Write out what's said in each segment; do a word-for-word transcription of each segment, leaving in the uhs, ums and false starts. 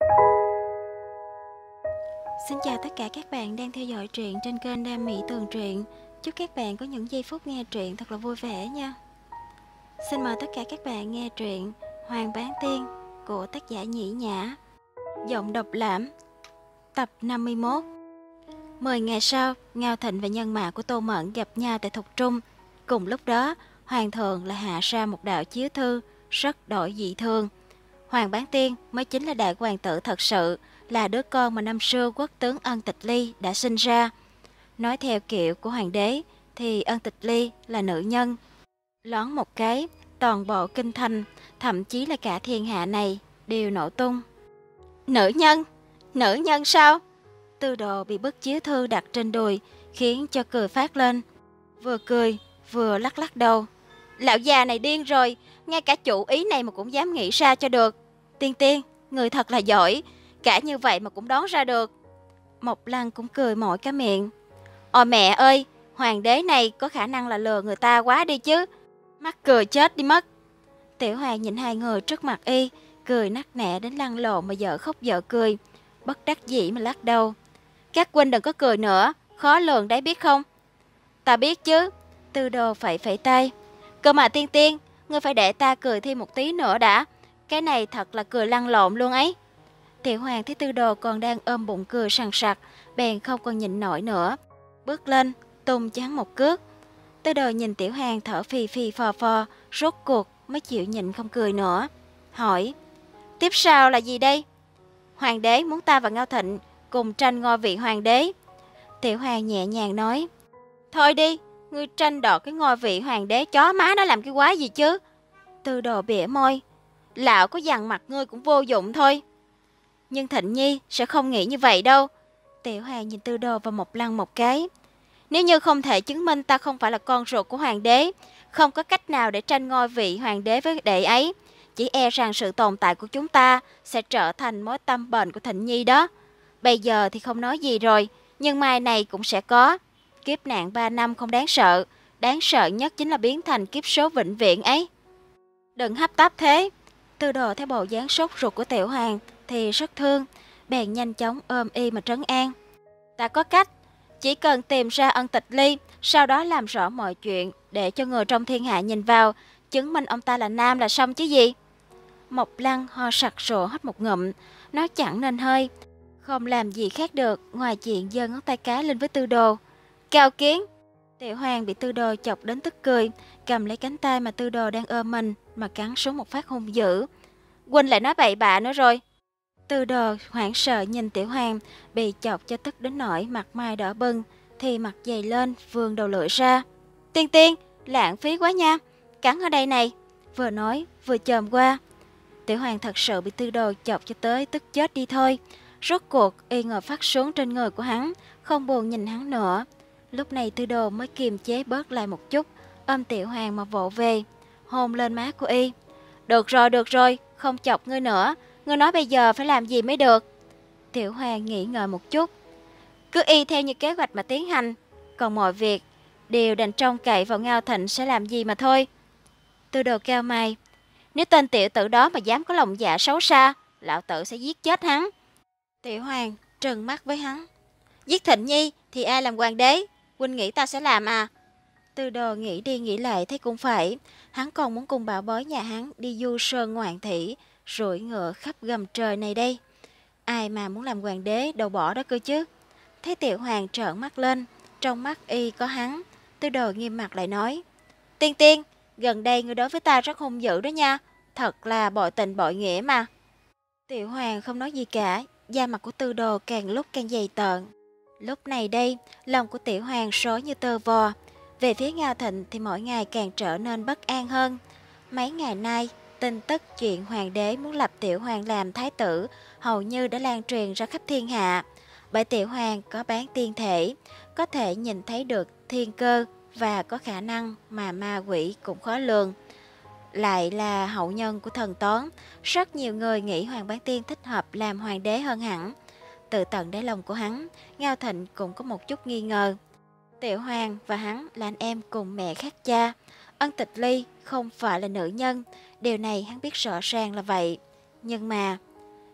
Xin chào tất cả các bạn đang theo dõi truyện trên kênh Đam Mỹ Tường Truyện. Chúc các bạn có những giây phút nghe truyện thật là vui vẻ nha. Xin mời tất cả các bạn nghe truyện Hoàng Bán Tiên của tác giả Nhĩ Nhã, giọng độc lãm, tập năm mươi mốt. Mười ngày sau, Ngao Thịnh và nhân mã của Tô Mẫn gặp nhau tại Thục Trung. Cùng lúc đó, Hoàng thượng lại hạ ra một đạo chiếu thư rất đổi dị thường. Hoàng Bán Tiên mới chính là đại hoàng tử thật sự, là đứa con mà năm xưa quốc tướng Ân Tịch Ly đã sinh ra. Nói theo kiểu của hoàng đế thì Ân Tịch Ly là nữ nhân. Lón một cái, toàn bộ kinh thành, thậm chí là cả thiên hạ này đều nổ tung. Nữ nhân? Nữ nhân sao? Tư Đồ bị bức chiếu thư đặt trên đùi khiến cho cười phát lên, vừa cười vừa lắc lắc đầu. Lão già này điên rồi, ngay cả chủ ý này mà cũng dám nghĩ ra cho được. Tiên Tiên, người thật là giỏi, cả như vậy mà cũng đoán ra được. Mộc Lăng cũng cười mỏi cả miệng. Ôi mẹ ơi, hoàng đế này có khả năng là lừa người ta quá đi chứ. Mắc cười chết đi mất. Tiểu Hoàng nhìn hai người trước mặt y, cười nắc nẻ đến lăn lộn mà dở khóc dở cười, bất đắc dĩ mà lắc đầu. Các huynh đừng có cười nữa, khó lường đấy biết không? Ta biết chứ. Tư Đồ phẩy phẩy tay. Cơ mà Tiên Tiên, ngươi phải để ta cười thêm một tí nữa đã. Cái này thật là cười lăn lộn luôn ấy. Tiểu Hoàng thấy Tư Đồ còn đang ôm bụng cười sằng sặc, bèn không còn nhịn nổi nữa, bước lên tung cho hắn một cước. Tư Đồ nhìn Tiểu Hoàng thở phì phì phò phò, rốt cuộc mới chịu nhịn không cười nữa, hỏi: Tiếp sau là gì đây? Hoàng đế muốn ta và Ngao Thịnh cùng tranh ngôi vị hoàng đế. Tiểu Hoàng nhẹ nhàng nói: Thôi đi, ngươi tranh đoạt cái ngôi vị hoàng đế chó má nó làm cái quái gì chứ? Tư Đồ bỉa môi: Lão có dằn mặt ngươi cũng vô dụng thôi. Nhưng Thịnh Nhi sẽ không nghĩ như vậy đâu. Tiểu Hoàng nhìn Tư Đồ và Mộc Lăng một cái. Nếu như không thể chứng minh ta không phải là con ruột của hoàng đế, không có cách nào để tranh ngôi vị hoàng đế với đệ ấy, chỉ e rằng sự tồn tại của chúng ta sẽ trở thành mối tâm bệnh của Thịnh Nhi đó. Bây giờ thì không nói gì rồi, nhưng mai này cũng sẽ có. Kiếp nạn ba năm không đáng sợ, đáng sợ nhất chính là biến thành kiếp số vĩnh viễn ấy. Đừng hấp tấp thế. Tư Đồ thấy bộ dáng sốt ruột của Tiểu Hoàng thì rất thương, bèn nhanh chóng ôm y mà trấn an. Ta có cách, chỉ cần tìm ra Ân Tịch Ly, sau đó làm rõ mọi chuyện để cho người trong thiên hạ nhìn vào, chứng minh ông ta là nam là xong chứ gì. Mộc Lăng ho sặc sụa hít một ngụm, nói chẳng nên hơi, không làm gì khác được ngoài chuyện giơ ngón tay cái lên với Tư Đồ. Cao kiến. Tiểu Hoàng bị Tư Đồ chọc đến tức cười, cầm lấy cánh tay mà Tư Đồ đang ôm mình mà cắn xuống một phát hung dữ. Huynh lại nói bậy bạ nữa rồi. Tư Đồ hoảng sợ nhìn Tiểu Hoàng bị chọc cho tức đến nỗi mặt mày đỏ bừng, thì mặt dày lên vươn đầu lưỡi ra. Tiên Tiên, lãng phí quá nha, cắn ở đây này. Vừa nói vừa chồm qua. Tiểu Hoàng thật sự bị Tư Đồ chọc cho tới tức chết đi thôi. Rốt cuộc y ngồi phát xuống trên người của hắn, không buồn nhìn hắn nữa. Lúc này Tư Đồ mới kiềm chế bớt lại một chút, ôm Tiểu Hoàng mà vỗ về, hôn lên má của y. Được rồi, được rồi, không chọc ngươi nữa. Ngươi nói bây giờ phải làm gì mới được? Tiểu Hoàng nghĩ ngợi một chút. Cứ y theo như kế hoạch mà tiến hành, còn mọi việc đều đành trông cậy vào Ngao Thịnh sẽ làm gì mà thôi. Tư Đồ cao mày. Nếu tên tiểu tử đó mà dám có lòng dạ xấu xa, lão tử sẽ giết chết hắn. Tiểu Hoàng trừng mắt với hắn. Giết Thịnh Nhi thì ai làm hoàng đế? Huynh nghĩ ta sẽ làm à? Tư Đồ nghĩ đi nghĩ lại thấy cũng phải. Hắn còn muốn cùng bảo bối nhà hắn đi du sơn ngoạn thủy, rủi ngựa khắp gầm trời này đây. Ai mà muốn làm hoàng đế đầu bỏ đó cơ chứ. Thấy Tiểu Hoàng trợn mắt lên, trong mắt y có hắn. Tư Đồ nghiêm mặt lại nói: Tiên Tiên, gần đây ngươi đối với ta rất hung dữ đó nha, thật là bội tình bội nghĩa mà. Tiểu Hoàng không nói gì cả, da mặt của Tư Đồ càng lúc càng dày tợn. Lúc này đây, lòng của Tiểu Hoàng rối như tơ vò. Về phía Ngao Thịnh thì mỗi ngày càng trở nên bất an hơn. Mấy ngày nay, tin tức chuyện hoàng đế muốn lập Tiểu Hoàng làm thái tử hầu như đã lan truyền ra khắp thiên hạ. Bởi Tiểu Hoàng có bán tiên thể, có thể nhìn thấy được thiên cơ và có khả năng mà ma quỷ cũng khó lường. Lại là hậu nhân của thần toán, rất nhiều người nghĩ Hoàng Bán Tiên thích hợp làm hoàng đế hơn hẳn. Từ tận đáy lòng của hắn, Ngao Thịnh cũng có một chút nghi ngờ. Tiểu Hoàng và hắn là anh em cùng mẹ khác cha. Ân Tịch Ly không phải là nữ nhân, điều này hắn biết rõ ràng là vậy. Nhưng mà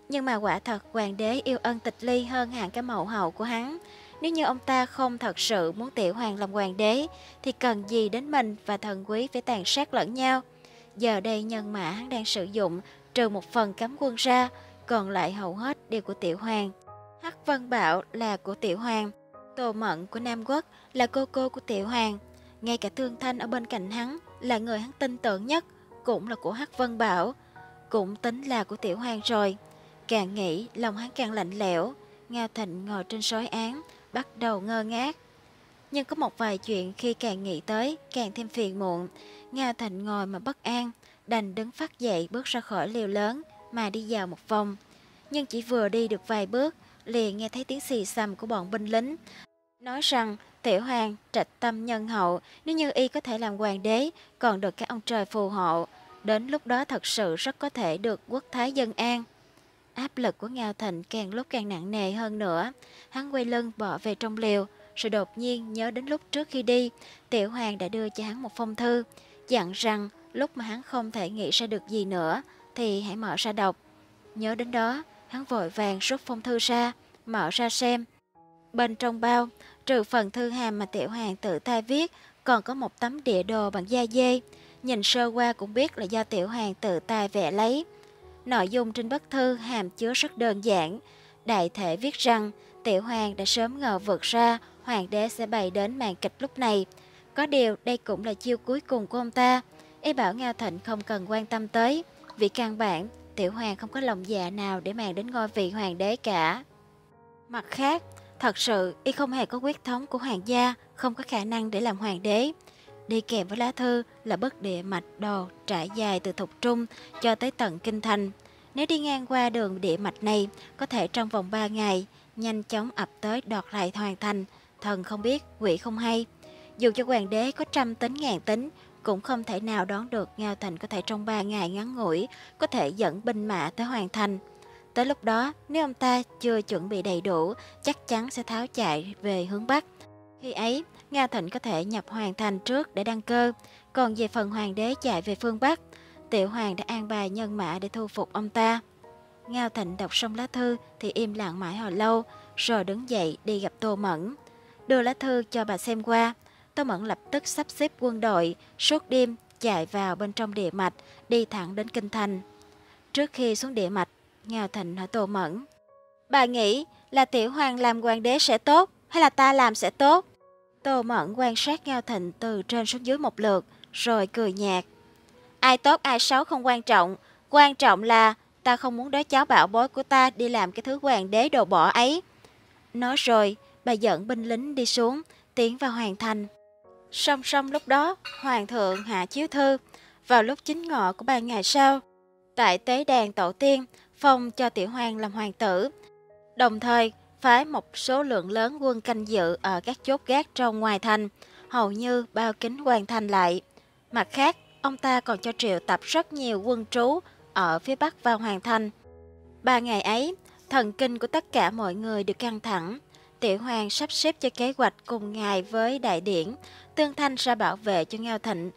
Nhưng mà quả thật hoàng đế yêu ân tịch ly hơn hẳn cái mẫu hậu của hắn. Nếu như ông ta không thật sự muốn Tiểu Hoàng làm hoàng đế, thì cần gì đến mình và thần quý phải tàn sát lẫn nhau. Giờ đây nhân mã hắn đang sử dụng, trừ một phần cấm quân ra, còn lại hầu hết đều của Tiểu Hoàng. Hắc Vân Bảo là của Tiểu Hoàng, Tô Mận của Nam Quốc là cô cô của Tiểu Hoàng. Ngay cả Thương Thanh ở bên cạnh hắn là người hắn tin tưởng nhất, cũng là của Hắc Vân Bảo, cũng tính là của Tiểu Hoàng rồi. Càng nghĩ lòng hắn càng lạnh lẽo. Ngao Thịnh ngồi trên sói án, bắt đầu ngơ ngác. Nhưng có một vài chuyện khi càng nghĩ tới càng thêm phiền muộn. Ngao Thịnh ngồi mà bất an, đành đứng phát dậy bước ra khỏi liều lớn mà đi vào một vòng. Nhưng chỉ vừa đi được vài bước, liền nghe thấy tiếng xì xầm của bọn binh lính, nói rằng Tiểu Hoàng trạch tâm nhân hậu, nếu như y có thể làm hoàng đế, còn được các ông trời phù hộ, đến lúc đó thật sự rất có thể được quốc thái dân an. Áp lực của Ngao Thịnh càng lúc càng nặng nề hơn nữa. Hắn quay lưng bỏ về trong liều, rồi đột nhiên nhớ đến lúc trước khi đi, Tiểu Hoàng đã đưa cho hắn một phong thư, dặn rằng lúc mà hắn không thể nghĩ ra được gì nữa thì hãy mở ra đọc. Nhớ đến đó, hắn vội vàng rút phong thư ra, mở ra xem. Bên trong bao, trừ phần thư hàm mà Tiểu Hoàng tự tay viết, còn có một tấm địa đồ bằng da dê. Nhìn sơ qua cũng biết là do Tiểu Hoàng tự tay vẽ lấy. Nội dung trên bức thư hàm chứa rất đơn giản. Đại thể viết rằng Tiểu Hoàng đã sớm ngờ vượt ra hoàng đế sẽ bày đến màn kịch lúc này. Có điều đây cũng là chiêu cuối cùng của ông ta. Y bảo Ngao Thịnh không cần quan tâm tới, vì căn bản Tiểu Hoàng không có lòng dạ nào để màng đến ngôi vị hoàng đế cả. Mặt khác, thật sự y không hề có huyết thống của hoàng gia, không có khả năng để làm hoàng đế. Đi kèm với lá thư là bức địa mạch đồ trải dài từ Thục Trung cho tới tận Kinh Thành. Nếu đi ngang qua đường địa mạch này, có thể trong vòng ba ngày nhanh chóng ập tới đoạt lại hoàn thành, thần không biết, quỷ không hay. Dù cho hoàng đế có trăm tính ngàn tính, cũng không thể nào đoán được Ngao Thịnh có thể trong ba ngày ngắn ngủi có thể dẫn binh mã tới hoàn thành. Tới lúc đó, nếu ông ta chưa chuẩn bị đầy đủ, chắc chắn sẽ tháo chạy về hướng Bắc. Khi ấy, Ngao Thịnh có thể nhập hoàn thành trước để đăng cơ. Còn về phần hoàng đế chạy về phương Bắc, Tiểu Hoàng đã an bài nhân mã để thu phục ông ta. Ngao Thịnh đọc xong lá thư thì im lặng mãi hồi lâu, rồi đứng dậy đi gặp Tô Mẫn. Đưa lá thư cho bà xem qua, Tô Mẫn lập tức sắp xếp quân đội, suốt đêm chạy vào bên trong địa mạch, đi thẳng đến Kinh Thành. Trước khi xuống địa mạch, Ngao Thịnh hỏi Tô Mẫn: "Bà nghĩ là Tiểu Hoàng làm hoàng đế sẽ tốt, hay là ta làm sẽ tốt?" Tô Mẫn quan sát Ngao Thịnh từ trên xuống dưới một lượt, rồi cười nhạt: "Ai tốt ai xấu không quan trọng, quan trọng là ta không muốn đứa cháu bảo bối của ta đi làm cái thứ hoàng đế đồ bỏ ấy." Nói rồi, bà dẫn binh lính đi xuống, tiến vào hoàng thành. Song song lúc đó, hoàng thượng hạ chiếu thư. Vào lúc chính ngọ của ba ngày sau, tại tế đàn tổ tiên, phong cho Tiểu Hoàng làm hoàng tử, đồng thời phái một số lượng lớn quân canh dự ở các chốt gác trong ngoài thành, hầu như bao kín hoàn thành lại. Mặt khác, ông ta còn cho triệu tập rất nhiều quân trú ở phía bắc vào hoàn thành. Ba ngày ấy, thần kinh của tất cả mọi người đều căng thẳng. Tiểu Hoàng sắp xếp cho kế hoạch cùng ngài với đại điển, Tương Thanh ra bảo vệ cho Ngao Thịnh.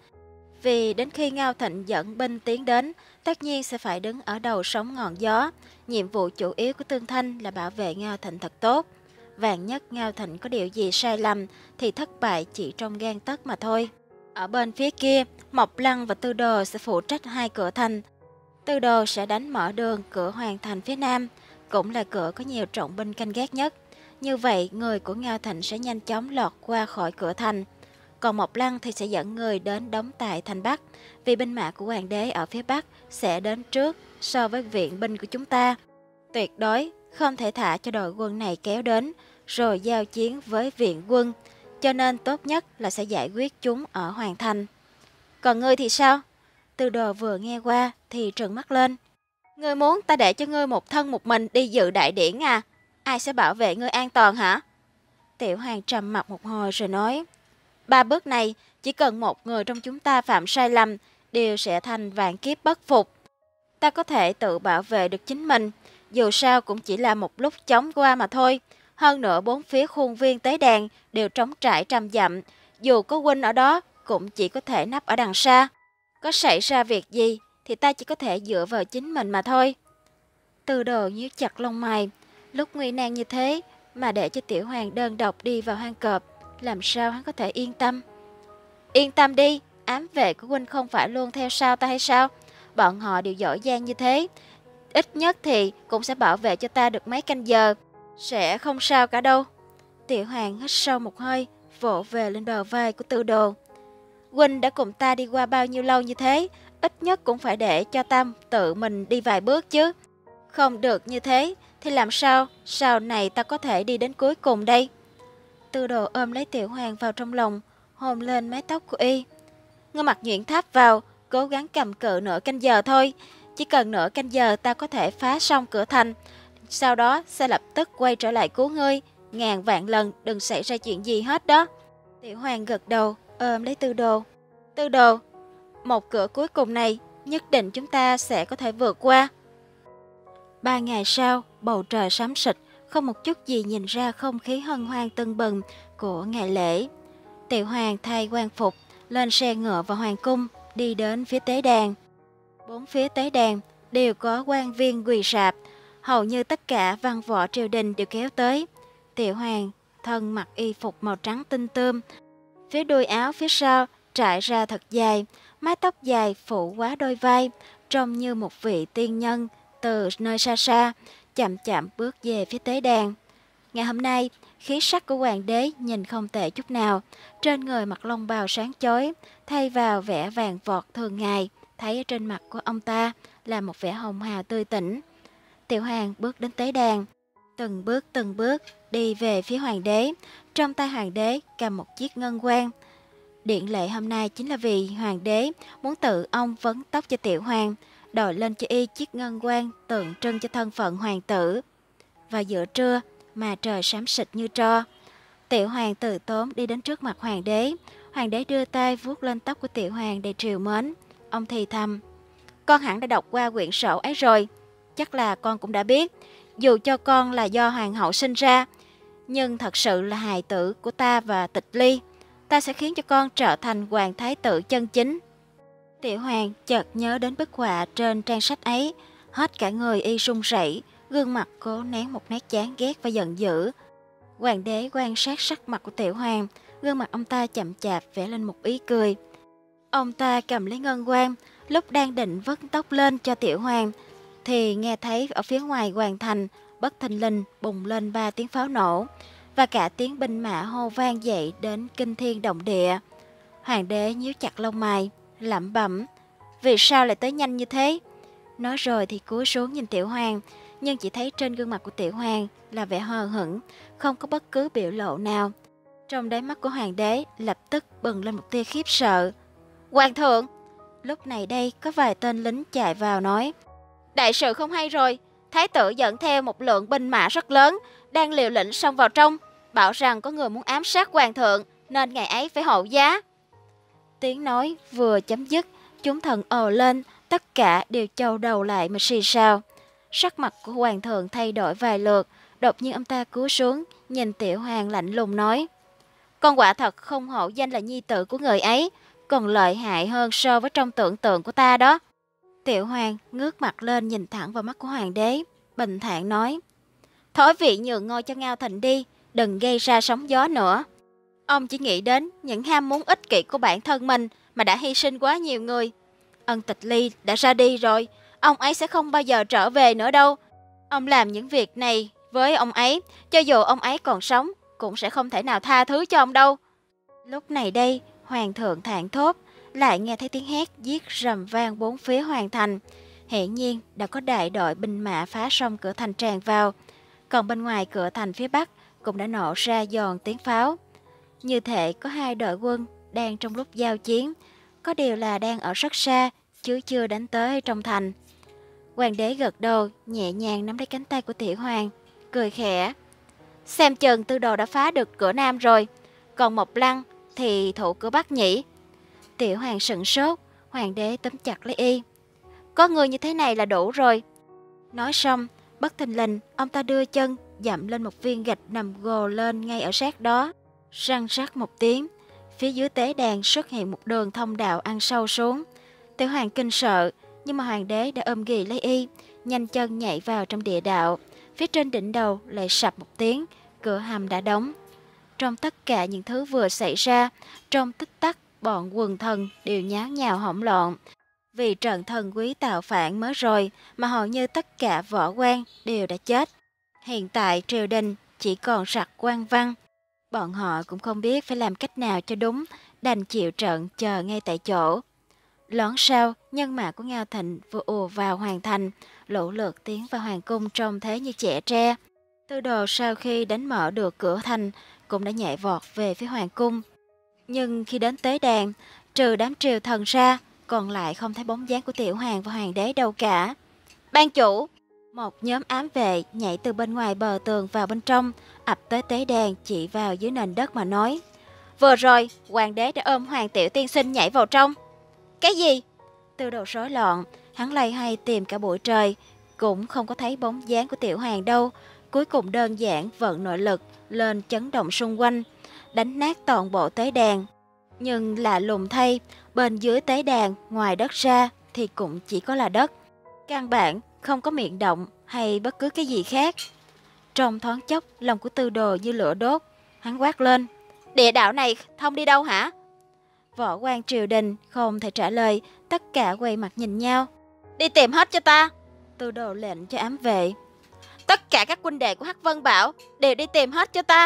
Vì đến khi Ngao Thịnh dẫn binh tiến đến, tất nhiên sẽ phải đứng ở đầu sóng ngọn gió. Nhiệm vụ chủ yếu của Tương Thanh là bảo vệ Ngao Thịnh thật tốt. Vạn nhất Ngao Thịnh có điều gì sai lầm thì thất bại chỉ trong gang tấc mà thôi. Ở bên phía kia, Mộc Lăng và Tư Đồ sẽ phụ trách hai cửa thành. Tư Đồ sẽ đánh mở đường cửa hoàn thành phía nam, cũng là cửa có nhiều trọng binh canh gác nhất. Như vậy, người của Ngao Thịnh sẽ nhanh chóng lọt qua khỏi cửa thành. Còn Mộc Lăng thì sẽ dẫn người đến đóng tại thành Bắc, vì binh mã của hoàng đế ở phía Bắc sẽ đến trước so với viện binh của chúng ta. Tuyệt đối không thể thả cho đội quân này kéo đến, rồi giao chiến với viện quân, cho nên tốt nhất là sẽ giải quyết chúng ở hoàn thành. Còn ngươi thì sao? Tư Đồ vừa nghe qua thì trừng mắt lên. Ngươi muốn ta để cho ngươi một thân một mình đi dự đại điển à? Ai sẽ bảo vệ ngươi an toàn hả? Tiểu Hoàng trầm mặt một hồi rồi nói: Ba bước này, chỉ cần một người trong chúng ta phạm sai lầm, đều sẽ thành vạn kiếp bất phục. Ta có thể tự bảo vệ được chính mình, dù sao cũng chỉ là một lúc chống qua mà thôi. Hơn nữa bốn phía khuôn viên tế đàn đều trống trải trăm dặm, dù có huynh ở đó cũng chỉ có thể nấp ở đằng xa. Có xảy ra việc gì thì ta chỉ có thể dựa vào chính mình mà thôi. Tư Đồ nhíu chặt lông mày. Lúc nguy nan như thế mà để cho Tiểu Hoàng đơn độc đi vào hang cọp, làm sao hắn có thể yên tâm? Yên tâm đi, ám vệ của huynh không phải luôn theo sau ta hay sao? Bọn họ đều giỏi giang như thế, ít nhất thì cũng sẽ bảo vệ cho ta được mấy canh giờ. Sẽ không sao cả đâu. Tiểu Hoàng hít sâu một hơi, vỗ về lên bờ vai của Tư Đồ. Huynh đã cùng ta đi qua bao nhiêu lâu như thế, ít nhất cũng phải để cho ta tự mình đi vài bước chứ. Không được như thế thì làm sao sau này ta có thể đi đến cuối cùng đây? Tư Đồ ôm lấy Tiểu Hoàng vào trong lòng, hôn lên mái tóc của y. Ngươi mặc nhuyễn tháp vào, cố gắng cầm cự nửa canh giờ thôi. Chỉ cần nửa canh giờ ta có thể phá xong cửa thành, sau đó sẽ lập tức quay trở lại cứu ngươi. Ngàn vạn lần đừng xảy ra chuyện gì hết đó. Tiểu Hoàng gật đầu, ôm lấy Tư Đồ. Tư Đồ, một cửa cuối cùng này nhất định chúng ta sẽ có thể vượt qua. Ba ngày sau, bầu trời xám xịt, không một chút gì nhìn ra không khí hân hoan tưng bừng của ngày lễ. Tiểu Hoàng thay quan phục, lên xe ngựa vào hoàng cung, đi đến phía tế đàn. Bốn phía tế đàn đều có quan viên quỳ sạp, hầu như tất cả văn võ triều đình đều kéo tới. Tiểu Hoàng thân mặc y phục màu trắng tinh tươm, phía đuôi áo phía sau trải ra thật dài, mái tóc dài phủ quá đôi vai, trông như một vị tiên nhân từ nơi xa xa, chậm chậm bước về phía tế đàn. Ngày hôm nay, khí sắc của hoàng đế nhìn không tệ chút nào, trên người mặc long bào sáng chói, thay vào vẻ vàng vọt thường ngày, thấy ở trên mặt của ông ta là một vẻ hồng hào tươi tỉnh. Tiểu Hoàng bước đến tế đàn, từng bước từng bước đi về phía hoàng đế, trong tay hoàng đế cầm một chiếc ngân quan. Điện lệ hôm nay chính là vì hoàng đế muốn tự ông vấn tóc cho Tiểu Hoàng, đội lên cho y chiếc ngân quan tượng trưng cho thân phận hoàng tử. Và giữa trưa mà trời xám xịt như tro, Tiểu Hoàng từ tốn đi đến trước mặt hoàng đế. Hoàng đế đưa tay vuốt lên tóc của Tiểu Hoàng đầy triều mến. Ông thì thầm: con hẳn đã đọc qua quyển sổ ấy rồi, chắc là con cũng đã biết, dù cho con là do hoàng hậu sinh ra, nhưng thật sự là hài tử của ta và Tịch Ly. Ta sẽ khiến cho con trở thành hoàng thái tử chân chính. Tiểu Hoàng chợt nhớ đến bức họa trên trang sách ấy, hết cả người y run rẩy, gương mặt cố nén một nét chán ghét và giận dữ. Hoàng đế quan sát sắc mặt của Tiểu Hoàng, gương mặt ông ta chậm chạp vẽ lên một ý cười. Ông ta cầm lấy ngân quan, lúc đang định vất tóc lên cho Tiểu Hoàng, thì nghe thấy ở phía ngoài hoàng thành bất thình lình bùng lên ba tiếng pháo nổ, và cả tiếng binh mã hô vang dậy đến kinh thiên động địa. Hoàng đế nhíu chặt lông mày, lẩm bẩm: vì sao lại tới nhanh như thế? Nói rồi thì cúi xuống nhìn Tiểu Hoàng, nhưng chỉ thấy trên gương mặt của Tiểu Hoàng là vẻ hờ hững, không có bất cứ biểu lộ nào. Trong đáy mắt của hoàng đế lập tức bừng lên một tia khiếp sợ. Hoàng thượng! Lúc này đây có vài tên lính chạy vào nói: đại sự không hay rồi, thái tử dẫn theo một lượng binh mã rất lớn, đang liều lĩnh xông vào trong, bảo rằng có người muốn ám sát hoàng thượng, nên ngày ấy phải hậu giá. Tiếng nói vừa chấm dứt, chúng thần ồ lên, tất cả đều chau đầu lại mà xì xào. Sắc mặt của hoàng thượng thay đổi vài lượt, đột nhiên ông ta cúi xuống, nhìn Tiểu Hoàng lạnh lùng nói: con quả thật không hổ danh là nhi tử của người ấy, còn lợi hại hơn so với trong tưởng tượng của ta đó. Tiểu Hoàng ngước mặt lên nhìn thẳng vào mắt của hoàng đế, bình thản nói: thối vị nhường ngôi cho Ngao Thịnh đi, đừng gây ra sóng gió nữa. Ông chỉ nghĩ đến những ham muốn ích kỷ của bản thân mình mà đã hy sinh quá nhiều người. Ân Tịch Ly đã ra đi rồi, ông ấy sẽ không bao giờ trở về nữa đâu. Ông làm những việc này với ông ấy, cho dù ông ấy còn sống, cũng sẽ không thể nào tha thứ cho ông đâu. Lúc này đây, hoàng thượng thảng thốt, lại nghe thấy tiếng hét giết rầm vang bốn phía hoàng thành. Hiển nhiên đã có đại đội binh mã phá xong cửa thành tràn vào, còn bên ngoài cửa thành phía bắc cũng đã nổ ra giòn tiếng pháo. Như thể có hai đội quân đang trong lúc giao chiến, có điều là đang ở rất xa, chứ chưa đánh tới trong thành. Hoàng đế gật đầu, nhẹ nhàng nắm lấy cánh tay của Tiểu Hoàng, cười khẽ: xem chừng Tư Đồ đã phá được cửa nam rồi, còn Mộc Lăng thì thủ cửa bắc nhỉ? Tiểu Hoàng sững sốt, hoàng đế túm chặt lấy y: có người như thế này là đủ rồi. Nói xong, bất thình lình ông ta đưa chân dậm lên một viên gạch nằm gồ lên ngay ở sát đó. Răng rắc một tiếng, phía dưới tế đàn xuất hiện một đường thông đạo ăn sâu xuống. Tiểu Hoàng kinh sợ, nhưng mà hoàng đế đã ôm ghì lấy y, nhanh chân nhảy vào trong địa đạo. Phía trên đỉnh đầu lại sập một tiếng, cửa hầm đã đóng. Trong tất cả những thứ vừa xảy ra, trong tích tắc bọn quần thần đều nháo nhào hỗn loạn. Vì trận thần quý tạo phản mới rồi mà hầu như tất cả võ quan đều đã chết. Hiện tại triều đình chỉ còn sặc quan văn. Bọn họ cũng không biết phải làm cách nào cho đúng, đành chịu trận chờ ngay tại chỗ. Lón sau, nhân mã của Ngao Thịnh vừa ùa vào hoàng thành, lũ lượt tiến vào hoàng cung trông thế như trẻ tre. Tư Đồ sau khi đánh mở được cửa thành cũng đã nhảy vọt về phía hoàng cung. Nhưng khi đến tế đàn, trừ đám triều thần ra, còn lại không thấy bóng dáng của Tiểu Hoàng và hoàng đế đâu cả. Ban chủ! Một nhóm ám vệ nhảy từ bên ngoài bờ tường vào bên trong, ập tới tế đàn chỉ vào dưới nền đất mà nói. Vừa rồi, hoàng đế đã ôm hoàng tiểu tiên sinh nhảy vào trong. Cái gì? Tư Đồ rối loạn, hắn lay hay tìm cả buổi trời, cũng không có thấy bóng dáng của Tiểu Hoàng đâu. Cuối cùng đơn giản vận nội lực lên chấn động xung quanh, đánh nát toàn bộ tế đàn. Nhưng lạ lùng thay, bên dưới tế đàn ngoài đất ra thì cũng chỉ có là đất. Căn bản không có miệng động hay bất cứ cái gì khác. Trong thoáng chốc, lòng của Tư Đồ như lửa đốt, hắn quát lên. Địa đạo này thông đi đâu hả? Võ quan triều đình không thể trả lời, tất cả quay mặt nhìn nhau. Đi tìm hết cho ta! Tư Đồ lệnh cho ám vệ. Tất cả các huynh đệ của Hắc Vân Bảo đều đi tìm hết cho ta.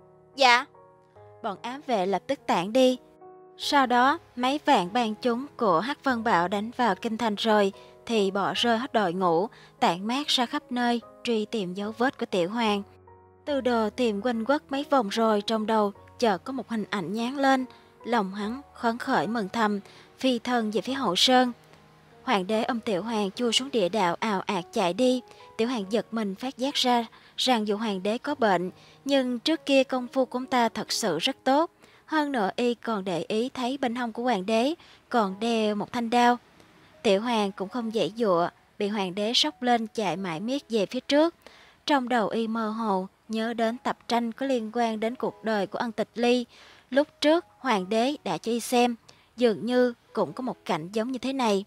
Dạ. Bọn ám vệ lập tức tản đi. Sau đó, mấy vạn bang chúng của Hắc Vân Bảo đánh vào kinh thành rồi, thì bỏ rơi hết đội ngũ, tản mát ra khắp nơi, truy tìm dấu vết của Tiểu Hoàng. Tư Đồ tìm quanh quất mấy vòng rồi, trong đầu chợt có một hình ảnh nhán lên, lòng hắn khấn khởi mừng thầm, phi thân về phía hậu sơn. Hoàng đế ôm Tiểu Hoàng chui xuống địa đạo ào ạt chạy đi. Tiểu Hoàng giật mình phát giác ra rằng dù hoàng đế có bệnh, nhưng trước kia công phu của ông ta thật sự rất tốt. Hơn nữa y còn để ý thấy bên hông của hoàng đế còn đeo một thanh đao. Tiểu Hoàng cũng không giãy giụa, bị hoàng đế sốc lên chạy mãi miết về phía trước. Trong đầu y mơ hồ nhớ đến tập tranh có liên quan đến cuộc đời của Ân Tịch Ly. Lúc trước hoàng đế đã cho y xem, dường như cũng có một cảnh giống như thế này.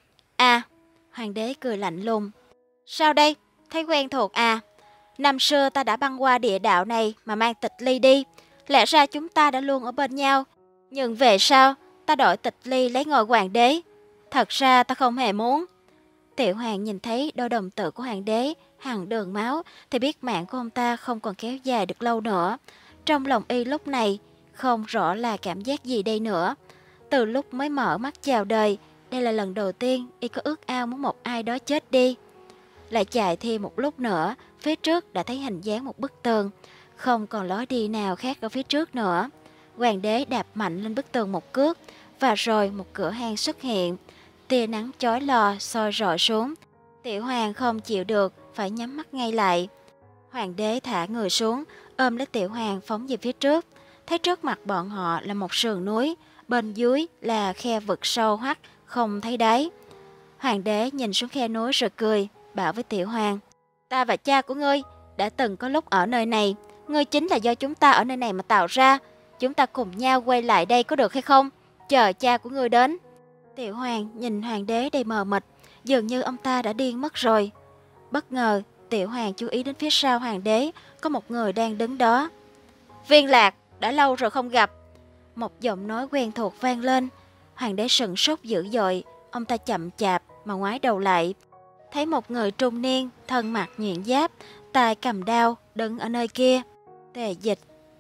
À, hoàng đế cười lạnh lùng. Sao đây? Thấy quen thuộc à? Năm xưa ta đã băng qua địa đạo này mà mang Tịch Ly đi. Lẽ ra chúng ta đã luôn ở bên nhau. Nhưng về sau, ta đổi Tịch Ly lấy ngôi hoàng đế. Thật ra ta không hề muốn. Tiểu Hoàng nhìn thấy đôi đồng tử của hoàng đế hằn đường máu thì biết mạng của ông ta không còn kéo dài được lâu nữa. Trong lòng y lúc này không rõ là cảm giác gì đây nữa. Từ lúc mới mở mắt chào đời, đây là lần đầu tiên y có ước ao muốn một ai đó chết đi. Lại chạy thêm một lúc nữa, phía trước đã thấy hình dáng một bức tường. Không còn lối đi nào khác ở phía trước nữa. Hoàng đế đạp mạnh lên bức tường một cước, và rồi một cửa hang xuất hiện. Tia nắng chói lò soi rọi xuống. Tiểu Hoàng không chịu được, phải nhắm mắt ngay lại. Hoàng đế thả người xuống, ôm lấy Tiểu Hoàng phóng về phía trước. Thấy trước mặt bọn họ là một sườn núi, bên dưới là khe vực sâu hoắt, không thấy đáy. Hoàng đế nhìn xuống khe núi rồi cười, bảo với Tiểu Hoàng. Ta và cha của ngươi đã từng có lúc ở nơi này. Ngươi chính là do chúng ta ở nơi này mà tạo ra. Chúng ta cùng nhau quay lại đây có được hay không? Chờ cha của ngươi đến. Tiểu Hoàng nhìn hoàng đế đầy mờ mịt, dường như ông ta đã điên mất rồi. Bất ngờ, Tiểu Hoàng chú ý đến phía sau hoàng đế, có một người đang đứng đó. Viên Lạc, đã lâu rồi không gặp. Một giọng nói quen thuộc vang lên. Hoàng đế sững sốt dữ dội, ông ta chậm chạp mà ngoái đầu lại. Thấy một người trung niên, thân mặc nhuyễn giáp, tay cầm đao, đứng ở nơi kia. Tề Dịch.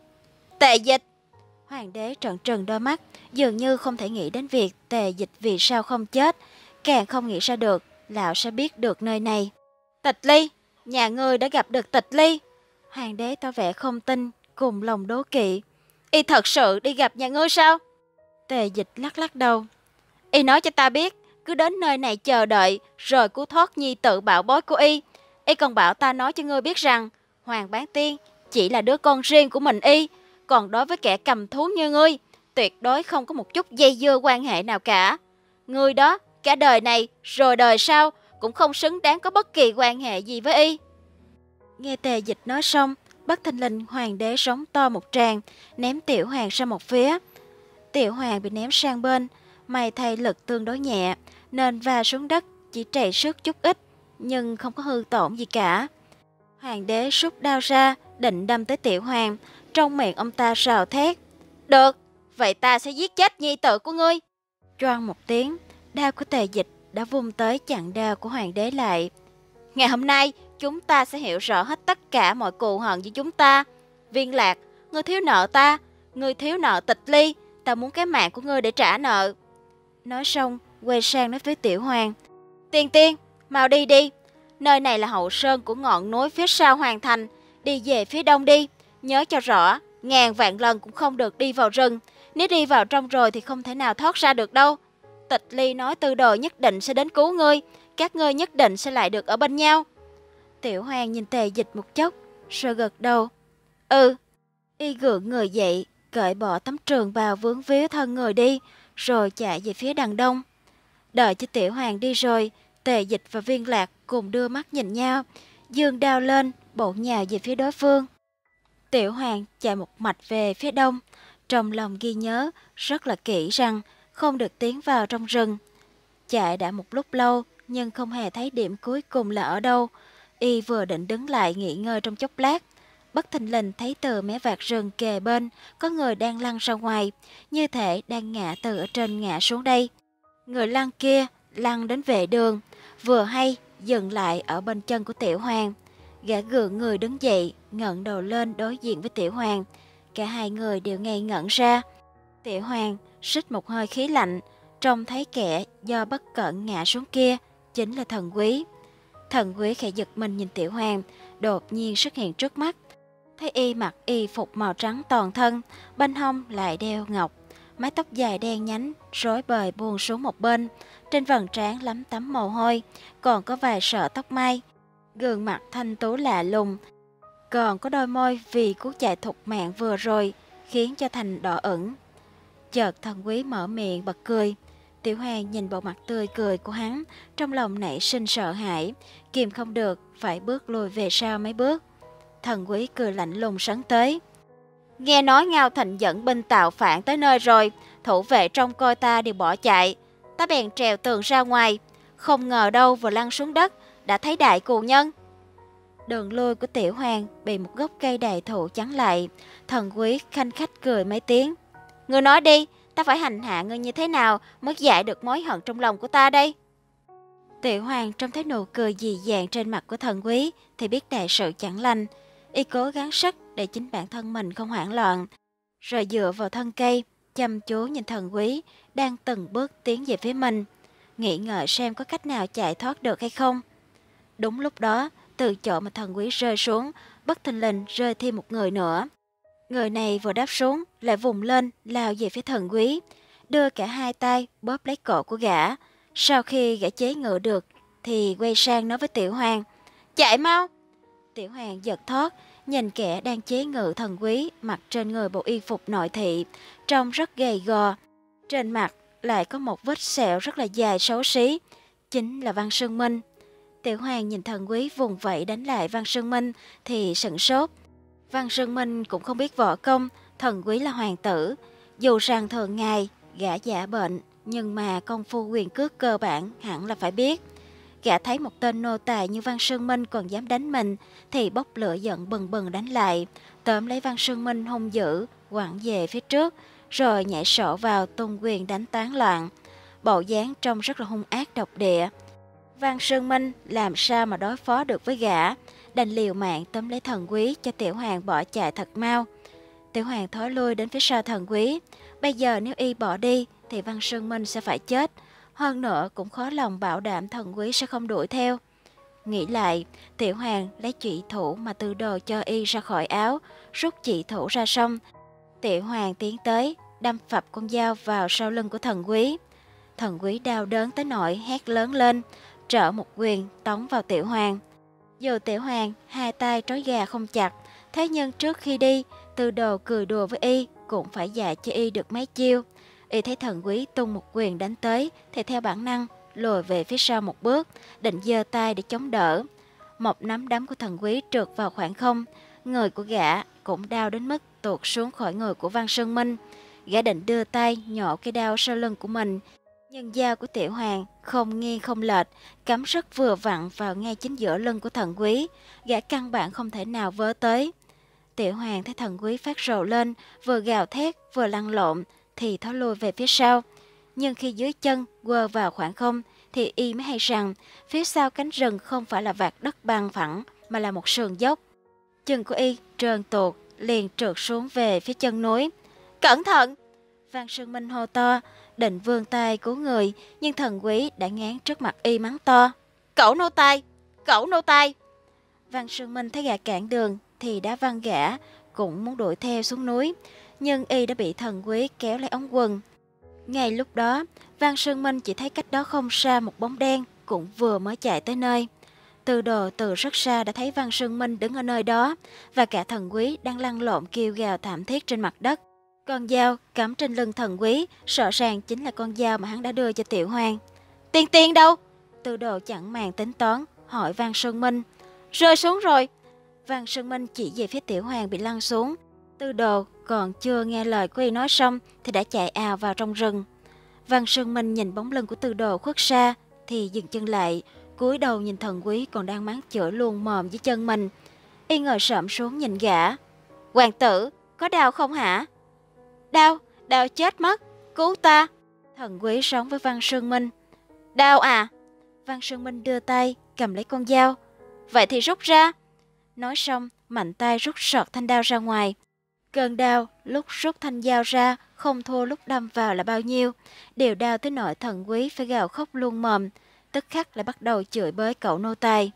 Tề Dịch! Hoàng đế trợn trừng đôi mắt, dường như không thể nghĩ đến việc Tề Dịch vì sao không chết, càng không nghĩ ra được lão sẽ biết được nơi này. Tịch Ly, nhà ngươi đã gặp được Tịch Ly. Hoàng đế tỏ vẻ không tin, cùng lòng đố kỵ. Y thật sự đi gặp nhà ngươi sao? Tề Dịch lắc lắc đầu. Y nói cho ta biết, cứ đến nơi này chờ đợi, rồi cứu thoát nhi tự bảo bối của Y. Y còn bảo ta nói cho ngươi biết rằng, Hoàng Bán Tiên chỉ là đứa con riêng của mình Y. Còn đối với kẻ cầm thú như ngươi, tuyệt đối không có một chút dây dưa quan hệ nào cả. Ngươi đó, cả đời này, rồi đời sau, cũng không xứng đáng có bất kỳ quan hệ gì với Y. Nghe Tề Dịch nói xong, bất thình lình hoàng đế sóng to một tràng, ném Tiểu Hoàng sang một phía. Tiểu Hoàng bị ném sang bên, may thay lực tương đối nhẹ, nên va xuống đất chỉ trầy xước chút ít, nhưng không có hư tổn gì cả. Hoàng đế rút đao ra, định đâm tới Tiểu Hoàng. Trong miệng ông ta rào thét: "Được, vậy ta sẽ giết chết nhi tử của ngươi." Choang một tiếng, đao của Tề Dịch đã vung tới chặn đao của Hoàng đế lại. "Ngày hôm nay, chúng ta sẽ hiểu rõ hết tất cả mọi cù hận của chúng ta. Viên Lạc, ngươi thiếu nợ ta, ngươi thiếu nợ Tịch Ly, ta muốn cái mạng của ngươi để trả nợ." Nói xong, quay sang nói với Tiểu Hoàng: "Tiên Tiên, mau đi đi. Nơi này là hậu sơn của ngọn núi phía sau Hoàng thành, đi về phía đông đi. Nhớ cho rõ, ngàn vạn lần cũng không được đi vào rừng. Nếu đi vào trong rồi thì không thể nào thoát ra được đâu. Tịch Ly nói Tư Đồ nhất định sẽ đến cứu ngươi, các ngươi nhất định sẽ lại được ở bên nhau." Tiểu Hoàng nhìn Tề Dịch một chốc, rồi gật đầu. "Ừ." Y gượng người dậy, cởi bỏ tấm trường bào vướng víu thân người đi, rồi chạy về phía đằng đông. Đợi cho Tiểu Hoàng đi rồi, Tề Dịch và Viên Lạc cùng đưa mắt nhìn nhau, giương đao lên, bổ nhào về phía đối phương. Tiểu Hoàng chạy một mạch về phía đông, trong lòng ghi nhớ rất là kỹ rằng không được tiến vào trong rừng. Chạy đã một lúc lâu nhưng không hề thấy điểm cuối cùng là ở đâu. Y vừa định đứng lại nghỉ ngơi trong chốc lát, bất thình lình thấy từ mé vạt rừng kề bên có người đang lăn ra ngoài, như thể đang ngã từ ở trên ngã xuống đây. Người lăn kia lăn đến vệ đường, vừa hay dừng lại ở bên chân của Tiểu Hoàng. Gã gượng người đứng dậy, ngẩng đầu lên đối diện với Tiểu Hoàng. Cả hai người đều ngây ngẩn ra. Tiểu Hoàng xích một hơi khí lạnh, trông thấy kẻ do bất cẩn ngã xuống kia chính là Thần Quý. Thần Quý khẽ giật mình nhìn Tiểu Hoàng, đột nhiên xuất hiện trước mắt. Thấy y mặc y phục màu trắng toàn thân, bên hông lại đeo ngọc, mái tóc dài đen nhánh rối bời buông xuống một bên, trên vầng trán lấm tấm mồ hôi, còn có vài sợi tóc mai. Gương mặt thanh tú lạ lùng, còn có đôi môi vì cú chạy thục mạng vừa rồi khiến cho thành đỏ ửng. Chợt Thần Quý mở miệng bật cười. Tiểu Hoàng nhìn bộ mặt tươi cười của hắn, trong lòng nảy sinh sợ hãi, kìm không được phải bước lùi về sau mấy bước. Thần Quý cười lạnh lùng sấn tới. "Nghe nói Ngao Thịnh dẫn binh tạo phản tới nơi rồi, thủ vệ trông coi ta đều bỏ chạy. Ta bèn trèo tường ra ngoài, không ngờ đâu vừa lăn xuống đất đã thấy đại cù nhân." Đường lui của Tiểu Hoàng bị một gốc cây đại thụ chắn lại. Thần Quý khanh khách cười mấy tiếng. "Ngươi nói đi, ta phải hành hạ ngươi như thế nào mới giải được mối hận trong lòng của ta đây?" Tiểu Hoàng trông thấy nụ cười dị dạng trên mặt của Thần Quý thì biết đại sự chẳng lành. Y cố gắng sức để chính bản thân mình không hoảng loạn, rồi dựa vào thân cây, chăm chú nhìn Thần Quý đang từng bước tiến về phía mình, nghĩ ngợi xem có cách nào chạy thoát được hay không. Đúng lúc đó, từ chỗ mà Thần Quý rơi xuống, bất thình lình rơi thêm một người nữa. Người này vừa đáp xuống lại vùng lên lao về phía Thần Quý, đưa cả hai tay bóp lấy cổ của gã. Sau khi gã chế ngự được thì quay sang nói với Tiểu Hoàng: "Chạy mau!" Tiểu Hoàng giật thót, nhìn kẻ đang chế ngự Thần Quý mặc trên người bộ y phục nội thị, trông rất gầy gò. Trên mặt lại có một vết sẹo rất là dài xấu xí, chính là Văn Sơn Minh. Tiểu Hoàng nhìn Thần Quý vùng vẫy đánh lại Văn Sơn Minh thì sửng sốt. Văn Sơn Minh cũng không biết võ công, Thần Quý là hoàng tử. Dù rằng thường ngày gã giả bệnh, nhưng mà công phu quyền cước cơ bản hẳn là phải biết. Gã thấy một tên nô tài như Văn Sơn Minh còn dám đánh mình thì bốc lửa giận bừng bừng đánh lại, tóm lấy Văn Sơn Minh hung dữ quẳng về phía trước, rồi nhảy sổ vào tung quyền đánh tán loạn. Bộ dáng trông rất là hung ác độc địa. Văn Sơn Minh làm sao mà đối phó được với gã, đành liều mạng tóm lấy Thần Quý cho Tiểu Hoàng bỏ chạy thật mau. Tiểu Hoàng thối lui đến phía sau Thần Quý. Bây giờ nếu y bỏ đi thì Văn Sơn Minh sẽ phải chết, hơn nữa cũng khó lòng bảo đảm Thần Quý sẽ không đuổi theo. Nghĩ lại, Tiểu Hoàng lấy trụy thủ mà Tư Đồ cho y ra khỏi áo, rút trụy thủ ra xong. Tiểu Hoàng tiến tới, đâm phập con dao vào sau lưng của Thần Quý. Thần Quý đau đớn tới nỗi hét lớn lên, trở một quyền tống vào Tiểu Hoàng. Dù Tiểu Hoàng hai tay trói gà không chặt, thế nhưng trước khi đi, Tư Đồ cười đùa với y cũng phải dạy cho y được mấy chiêu. Y thấy Thần Quý tung một quyền đánh tới thì theo bản năng lùi về phía sau một bước, định giơ tay để chống đỡ. Một nắm đấm của Thần Quý trượt vào khoảng không, người của gã cũng đau đến mức tuột xuống khỏi người của Văn Sơn Minh. Gã định đưa tay nhổ cái đao sau lưng của mình, Nhưng dao của Tiểu Hoàng không nghiêng không lệch, cắm rất vừa vặn vào ngay chính giữa lưng của Thần Quý, gã căn bản không thể nào vớ tới. Tiểu Hoàng thấy Thần Quý phát rồ lên, vừa gào thét vừa lăn lộn, thì thó lui về phía sau. Nhưng khi dưới chân quơ vào khoảng không, thì y mới hay rằng phía sau cánh rừng không phải là vạt đất bằng phẳng, mà là một sườn dốc. Chân của y trơn tuột, liền trượt xuống về phía chân núi. Cẩn thận! Văn Sương Minh hô to, định vươn tay cứu người, nhưng Thần Quý đã ngán trước mặt y mắng to. Cẩu nô tài! Cẩu nô tài! Văn Sương Minh thấy gã cản đường thì đã văng gã, cũng muốn đuổi theo xuống núi, nhưng y đã bị Thần Quý kéo lấy ống quần. Ngay lúc đó, Văn Sương Minh chỉ thấy cách đó không xa một bóng đen cũng vừa mới chạy tới nơi. Tư Đồ từ rất xa đã thấy Văn Sương Minh đứng ở nơi đó, và cả Thần Quý đang lăn lộn kêu gào thảm thiết trên mặt đất. Con dao cắm trên lưng Thần Quý rõ ràng chính là con dao mà hắn đã đưa cho Tiểu Hoàng. Tiên Tiên đâu? Tư Đồ chẳng màng tính toán, hỏi Văn Sương Minh. Rơi xuống rồi. Văn Sương Minh chỉ về phía Tiểu Hoàng bị lăn xuống. Tư Đồ còn chưa nghe lời của y nói xong thì đã chạy ào vào trong rừng. Văn Sương Minh nhìn bóng lưng của Tư Đồ khuất xa thì dừng chân lại, cúi đầu nhìn Thần Quý còn đang mắng chửi luôn mồm dưới chân mình. Y ngồi xổm xuống nhìn gã. Hoàng tử, có đau không hả? Đau, đau chết mất, cứu ta. Thần Quý sống với Văn Sương Minh. Đau à? Văn Sương Minh đưa tay cầm lấy con dao. Vậy thì rút ra. Nói xong, mạnh tay rút sọt thanh đao ra ngoài. Cơn đau lúc rút thanh dao ra không thua lúc đâm vào là bao nhiêu. Đều đau tới nỗi Thần Quý phải gào khóc luôn mồm, tức khắc lại bắt đầu chửi bới cậu nô tài.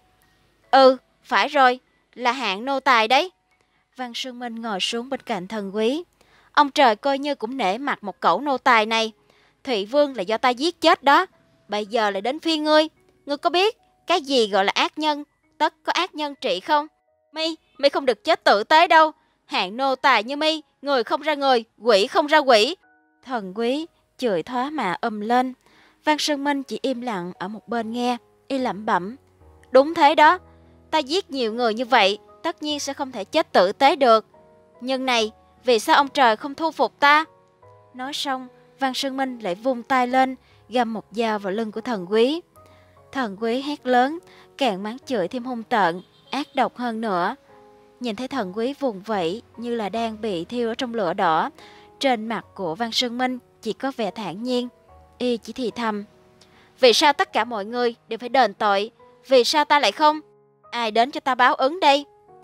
Ừ, phải rồi, là hạng nô tài đấy. Văn Sương Minh ngồi xuống bên cạnh Thần Quý. Ông trời coi như cũng nể mặt một cậu nô tài này. Thụy Vương là do ta giết chết đó, bây giờ lại đến phiên ngươi. Ngươi có biết cái gì gọi là ác nhân, tất có ác nhân trị không? Mi, mi không được chết tử tế đâu. Hạng nô tài như mi, người không ra người, quỷ không ra quỷ. Thần Quý chửi thoá mà ầm lên. Văn Sương Minh chỉ im lặng ở một bên nghe, y lẩm bẩm. Đúng thế đó, ta giết nhiều người như vậy, tất nhiên sẽ không thể chết tử tế được. Nhưng này, vì sao ông trời không thu phục ta? Nói xong, Văn Sương Minh lại vung tay lên, găm một dao vào lưng của Thần Quý. Thần Quý hét lớn, càng mắng chửi thêm hung tợn, ác độc hơn nữa. Nhìn thấy Thần Quý vùng vẫy như là đang bị thiêu ở trong lửa đỏ, trên mặt của Văn Sương Minh chỉ có vẻ thản nhiên. Y chỉ thì thầm. Vì sao tất cả mọi người đều phải đền tội? Vì sao ta lại không? Ai đến cho ta báo ứng đây?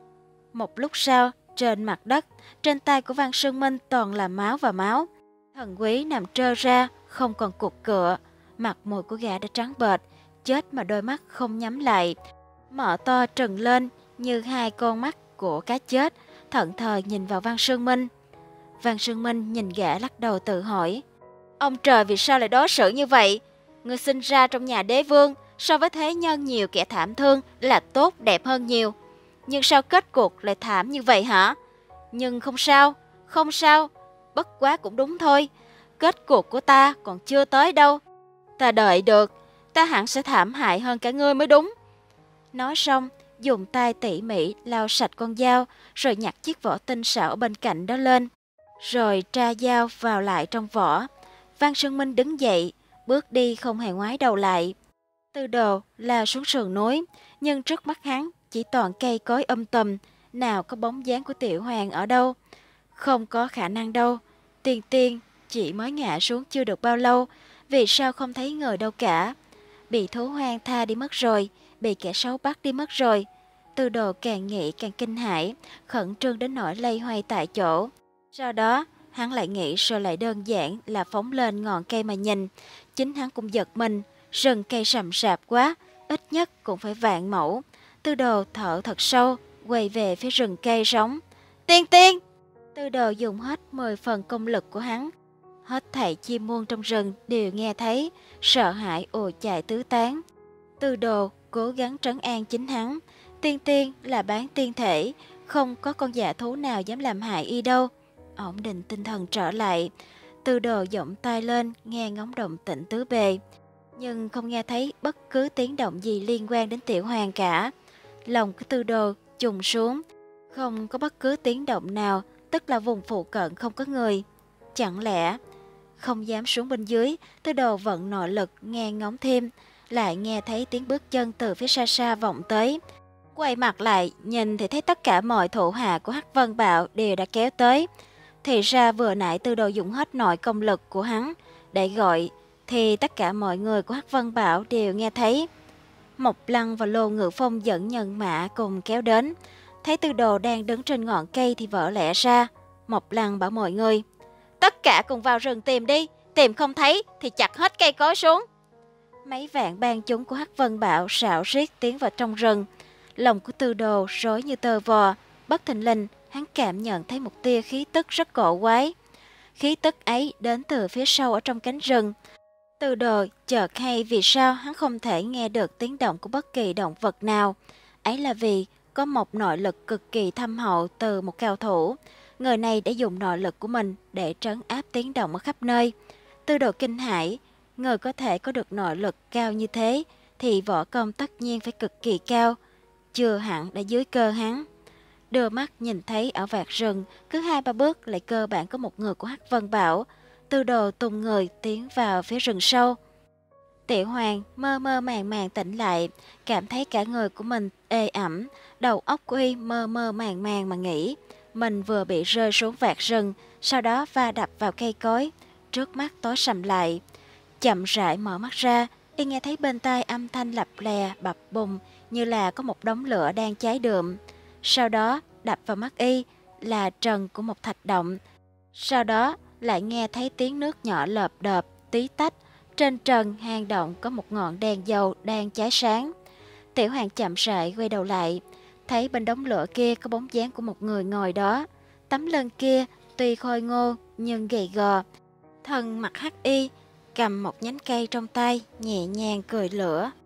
Một lúc sau, trên mặt đất, trên tay của Văn Sương Minh toàn là máu và máu. Thần Quý nằm trơ ra, không còn cục cựa. Mặt mũi của gã đã trắng bệch, chết mà đôi mắt không nhắm lại. Mở to trừng lên như hai con mắt của cá chết, thẫn thờ nhìn vào Văn Sương Minh. Văn Sương Minh nhìn gã lắc đầu tự hỏi. Ông trời vì sao lại đối xử như vậy? Người sinh ra trong nhà đế vương, so với thế nhân nhiều kẻ thảm thương là tốt đẹp hơn nhiều. Nhưng sao kết cục lại thảm như vậy hả? Nhưng không sao, không sao, bất quá cũng đúng thôi. Kết cục của ta còn chưa tới đâu. Ta đợi được, ta hẳn sẽ thảm hại hơn cả ngươi mới đúng. Nói xong, dùng tay tỉ mỉ lau sạch con dao, rồi nhặt chiếc vỏ tinh xảo ở bên cạnh đó lên, rồi tra dao vào lại trong vỏ. Văn Sương Minh đứng dậy, bước đi không hề ngoái đầu lại. Tư Đồ lao xuống sườn núi, nhưng trước mắt hắn chỉ toàn cây cối um tùm, nào có bóng dáng của Tiểu Hoàng ở đâu. Không có khả năng đâu, Tiên Tiên chỉ mới ngã xuống chưa được bao lâu, vì sao không thấy người đâu cả? Bị thú hoang tha đi mất rồi, bị kẻ xấu bắt đi mất rồi. Tư Đồ càng nghĩ càng kinh hãi, khẩn trương đến nỗi lay hoay tại chỗ. Sau đó, hắn lại nghĩ rồi lại đơn giản là phóng lên ngọn cây mà nhìn. Chính hắn cũng giật mình, rừng cây sầm sạp quá, ít nhất cũng phải vạn mẫu. Tư Đồ thở thật sâu, quay về phía rừng cây sống. Tiên Tiên! Tư Đồ dùng hết mười phần công lực của hắn. Hết thảy chim muôn trong rừng đều nghe thấy, sợ hãi ồ chạy tứ tán. Tư Đồ cố gắng trấn an chính hắn. Tiên Tiên là bán tiên thể, không có con dạ thú nào dám làm hại y đâu. Ổn định tinh thần trở lại, Tư Đồ giọng tay lên nghe ngóng động tĩnh tứ bề, nhưng không nghe thấy bất cứ tiếng động gì liên quan đến Tiểu Hoàng cả. Lòng của Tư Đồ trùng xuống, không có bất cứ tiếng động nào, tức là vùng phụ cận không có người. Chẳng lẽ Không dám xuống bên dưới, Tư Đồ vận nội lực nghe ngóng thêm, lại nghe thấy tiếng bước chân từ phía xa xa vọng tới. Quay mặt lại, nhìn thì thấy tất cả mọi thủ hạ của Hắc Vân Bạo đều đã kéo tới. Thì ra vừa nãy Tư Đồ dùng hết nội công lực của hắn để gọi, thì tất cả mọi người của Hắc Vân Bảo đều nghe thấy. Mộc Lăng và Lô Ngự Phong dẫn nhân mã cùng kéo đến. Thấy Tư Đồ đang đứng trên ngọn cây thì vỡ lẽ ra. Mộc Lăng bảo mọi người: tất cả cùng vào rừng tìm đi, tìm không thấy thì chặt hết cây cối xuống. Mấy vạn bang chúng của Hắc Vân Bảo xảo riết tiến vào trong rừng. Lòng của Tư Đồ rối như tơ vò. Bất thình lình, hắn cảm nhận thấy một tia khí tức rất cổ quái. Khí tức ấy đến từ phía sau ở trong cánh rừng. Tư Đồ chợt hay vì sao hắn không thể nghe được tiếng động của bất kỳ động vật nào. Ấy là vì có một nội lực cực kỳ thâm hậu từ một cao thủ. Người này đã dùng nội lực của mình để trấn áp tiếng động ở khắp nơi. Tư Đồ kinh hãi, người có thể có được nội lực cao như thế thì võ công tất nhiên phải cực kỳ cao, chưa hẳn đã dưới cơ hắn. Đưa mắt nhìn thấy ở vạt rừng, cứ hai ba bước lại cơ bản có một người của Hắc Vân Bảo. Tư Đồ tung người tiến vào phía rừng sâu. Tiểu Hoàng mơ mơ màng màng tỉnh lại, cảm thấy cả người của mình ê ẩm, đầu óc của y mơ mơ màng màng mà nghĩ mình vừa bị rơi xuống vạt rừng, sau đó va đập vào cây cối, trước mắt tối sầm lại. Chậm rãi mở mắt ra, y nghe thấy bên tai âm thanh lập lè bập bùng như là có một đống lửa đang cháy đượm. Sau đó đập vào mắt y là trần của một thạch động. Sau đó lại nghe thấy tiếng nước nhỏ lợp đợp, tí tách. Trên trần hang động có một ngọn đèn dầu đang cháy sáng. Tiểu Hoàng chậm rãi quay đầu lại, thấy bên đống lửa kia có bóng dáng của một người ngồi đó. Tấm lưng kia tuy khôi ngô nhưng gầy gò, thân mặc hắc y, cầm một nhánh cây trong tay, nhẹ nhàng cười lửa.